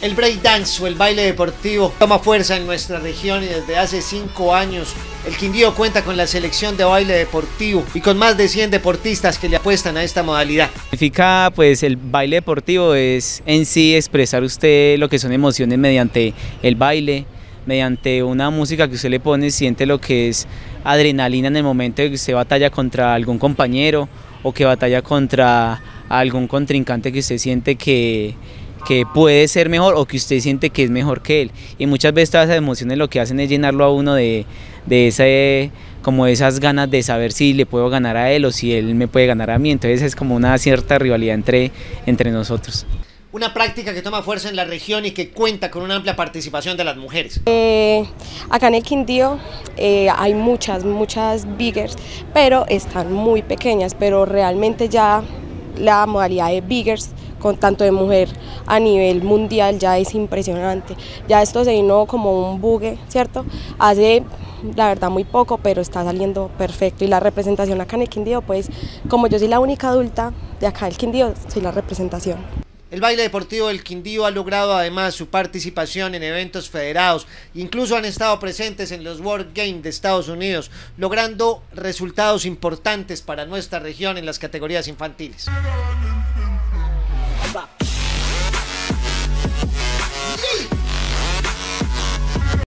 El breakdance o el baile deportivo toma fuerza en nuestra región y desde hace 5 años el Quindío cuenta con la selección de baile deportivo y con más de 100 deportistas que le apuestan a esta modalidad. Significa, pues, el baile deportivo es en sí expresar usted lo que son emociones mediante el baile, mediante una música que usted le pone, siente lo que es adrenalina en el momento de que usted batalla contra algún compañero o que batalla contra algún contrincante que usted siente que puede ser mejor o que usted siente que es mejor que él, y muchas veces todas esas emociones lo que hacen es llenarlo a uno de como esas ganas de saber si le puedo ganar a él o si él me puede ganar a mí. Entonces es como una cierta rivalidad entre nosotros. Una práctica que toma fuerza en la región y que cuenta con una amplia participación de las mujeres. Acá en el Quindío hay muchas biggers, pero están muy pequeñas, pero realmente ya la modalidad de biggers con tanto de mujer a nivel mundial ya es impresionante. Ya esto se vino como un bugue, ¿cierto? Hace la verdad muy poco, pero está saliendo perfecto, y la representación acá en el Quindío, pues como yo soy la única adulta de acá del Quindío, soy la representación. El baile deportivo del Quindío ha logrado además su participación en eventos federados, incluso han estado presentes en los World Games de Estados Unidos, logrando resultados importantes para nuestra región en las categorías infantiles.